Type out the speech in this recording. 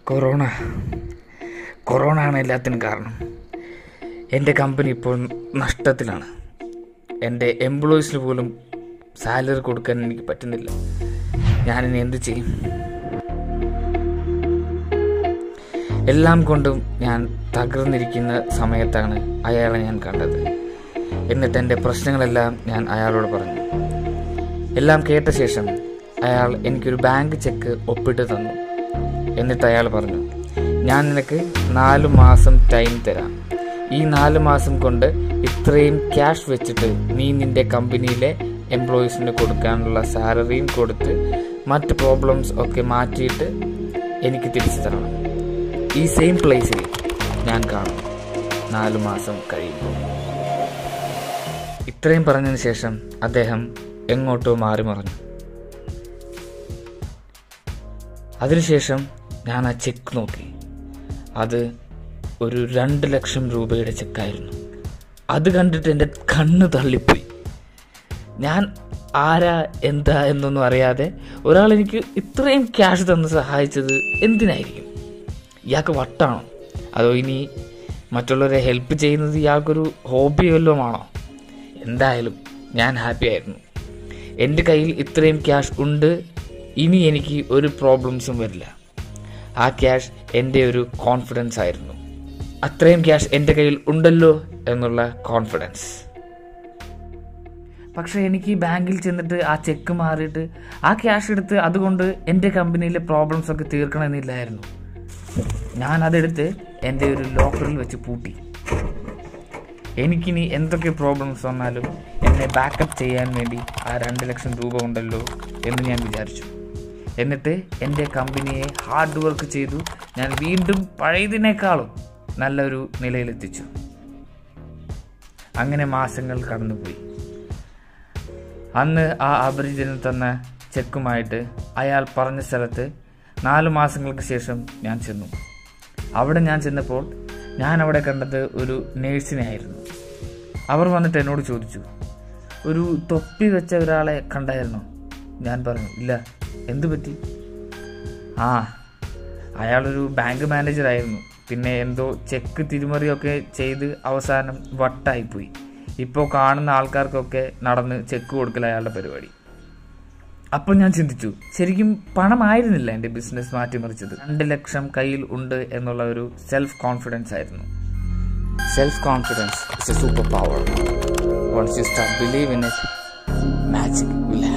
Corona ആണ് എല്ലാത്തിനും കാരണം. എൻ്റെ കമ്പനി ഇപ്പോൾ നഷ്ടത്തിലാണ്. എൻ്റെ എംപ്ലോയീസിന് പോലും സാലറി കൊടുക്കാൻ എനിക്ക് പറ്റുന്നില്ല. ഞാനിനി എന്ത് ചെയ്യും? എല്ലാം കൊണ്ടും ഞാൻ തകർന്നിരിക്കുന്ന സമയത്താണ് അയാളെ ഞാൻ കണ്ടത്. എന്നിട്ട് എൻ്റെ പ്രശ്നങ്ങളെല്ലാം ഞാൻ അയാളോട് പറഞ്ഞു. എല്ലാം കേട്ട ശേഷം അയാൾ എനിക്കൊരു ബാങ്ക് ചെക്ക് ഒപ്പിട്ട് തന്നു. എന്നിട്ട് അയാൾ പറഞ്ഞു, ഞാൻ നിനക്ക് 4 മാസം ടൈം തരാം. ഈ 4 മാസം കൊണ്ട് ഇത്രയും ക്യാഷ് വെച്ചിട്ട് നീ നിൻ്റെ കമ്പനിയിലെ എംപ്ലോയീസിന് കൊടുക്കാനുള്ള സാലറിയും കൊടുത്ത് മറ്റ് പ്രോബ്ലംസ് ഒക്കെ മാറ്റിയിട്ട് എനിക്ക് തിരിച്ചു തരണം. ഈ സെയിം പ്ലേസിൽ ഞാൻ കാണും 4 മാസം കഴിയുമ്പോൾ. ഇത്രയും പറഞ്ഞതിന് ശേഷം അദ്ദേഹം എങ്ങോട്ടോ മാറി മറഞ്ഞു. അതിനുശേഷം ഞാൻ ആ ചെക്ക് നോക്കി. അത് ഒരു 2 ലക്ഷം രൂപയുടെ ചെക്കായിരുന്നു. അത് കണ്ടിട്ട് എൻ്റെ കണ്ണ് തള്ളിപ്പോയി. ഞാൻ ആരാ എന്താ എന്നൊന്നും അറിയാതെ ഒരാൾ എനിക്ക് ഇത്രയും ക്യാഷ് തന്ന് സഹായിച്ചത് എന്തിനായിരിക്കും? ഇയാൾക്ക് വട്ടാണോ? അതോ ഇനി മറ്റുള്ളവരെ ഹെൽപ്പ് ചെയ്യുന്നത് ഇയാൾക്കൊരു ഹോബി വല്ലതും ആണോ? എന്തായാലും ഞാൻ ഹാപ്പി ആയിരുന്നു. എൻ്റെ കയ്യിൽ ഇത്രയും ക്യാഷ് ഉണ്ട്. ഇനി എനിക്ക് ഒരു പ്രോബ്ലംസും വരില്ല. ആ ക്യാഷ് എൻ്റെ ഒരു കോൺഫിഡൻസ് ആയിരുന്നു. അത്രയും ക്യാഷ് എൻ്റെ കയ്യിൽ ഉണ്ടല്ലോ എന്നുള്ള കോൺഫിഡൻസ്. പക്ഷേ എനിക്ക് ബാങ്കിൽ ചെന്നിട്ട് ആ ചെക്ക് മാറിയിട്ട് ആ ക്യാഷ് എടുത്ത് അതുകൊണ്ട് എൻ്റെ കമ്പനിയിലെ പ്രോബ്ലംസ് ഒക്കെ തീർക്കണമെന്നില്ലായിരുന്നു. ഞാൻ അതെടുത്ത് എൻ്റെ ഒരു ലോക്കറിൽ വെച്ച് പൂട്ടി. എനിക്കിനി എന്തൊക്കെ പ്രോബ്ലംസ് വന്നാലും എന്നെ ബാക്കപ്പ് ചെയ്യാൻ വേണ്ടി ആ 2 ലക്ഷം രൂപ ഉണ്ടല്ലോ എന്ന് ഞാൻ വിചാരിച്ചു. എന്നിട്ട് എൻ്റെ കമ്പനിയെ ഹാർഡ് വർക്ക് ചെയ്തു ഞാൻ വീണ്ടും പഴയതിനേക്കാളും നല്ലൊരു നിലയിലെത്തിച്ചു. അങ്ങനെ മാസങ്ങൾ കടന്നുപോയി. അന്ന് ആ അപരിചിതൻ തന്ന ചെക്കുമായിട്ട് അയാൾ പറഞ്ഞ സ്ഥലത്ത് 4 മാസങ്ങൾക്ക് ശേഷം ഞാൻ ചെന്നു. അവിടെ ഞാൻ ചെന്നപ്പോൾ ഞാൻ അവിടെ കണ്ടത് ഒരു നേഴ്സിനെ ആയിരുന്നു. അവർ വന്നിട്ട് എന്നോട് ചോദിച്ചു, ഒരു തൊപ്പി വെച്ച ഒരാളെ കണ്ടായിരുന്നോ? ഞാൻ പറഞ്ഞു, ഇല്ല. എന്തു പറ്റി? അയാളൊരു ബാങ്ക് മാനേജറായിരുന്നു. പിന്നെ എന്തോ ചെക്ക് തിരിമറിയൊക്കെ ചെയ്ത് അവസാനം വട്ടായിപ്പോയി. ഇപ്പോൾ കാണുന്ന ആൾക്കാർക്കൊക്കെ നടന്ന് ചെക്ക് കൊടുക്കൽ അയാളുടെ പരിപാടി. അപ്പോൾ ഞാൻ ചിന്തിച്ചു, ശരിക്കും പണമായിരുന്നില്ല എൻ്റെ ബിസിനസ് മാറ്റിമറിച്ചത്. 2 ലക്ഷം കയ്യിൽ ഉണ്ട് എന്നുള്ള ഒരു സെൽഫ് കോൺഫിഡൻസ് ആയിരുന്നു. Self confidence is a super power. Once you start believing it, magic will happen.